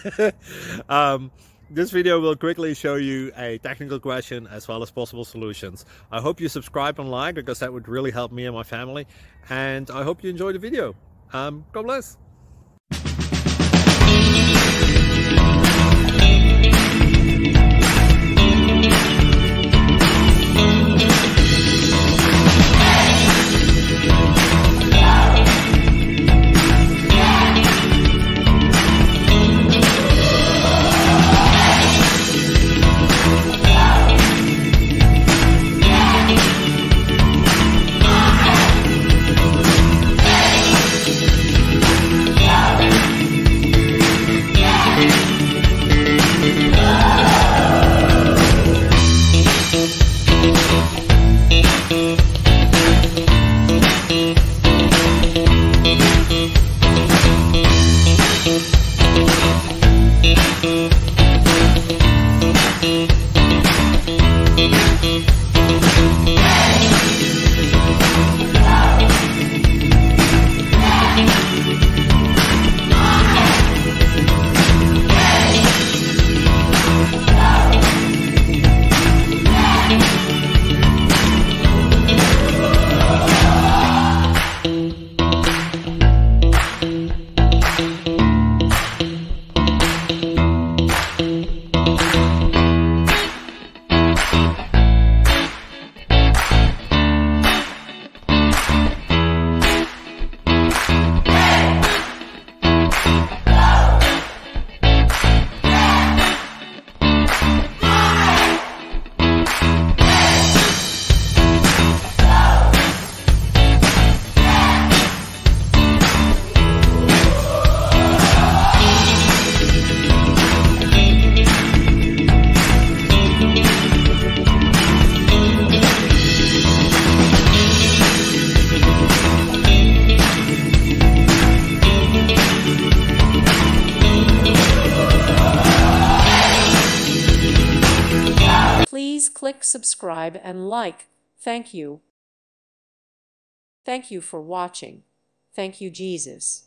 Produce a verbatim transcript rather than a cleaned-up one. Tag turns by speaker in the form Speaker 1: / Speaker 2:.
Speaker 1: um, this video will quickly show you a technical question as well as possible solutions. I hope you subscribe and like, because that would really help me and my family. And I hope you enjoy the video. Um, God bless.
Speaker 2: Please click subscribe and like. Thank you. Thank you for watching. Thank you, Jesus.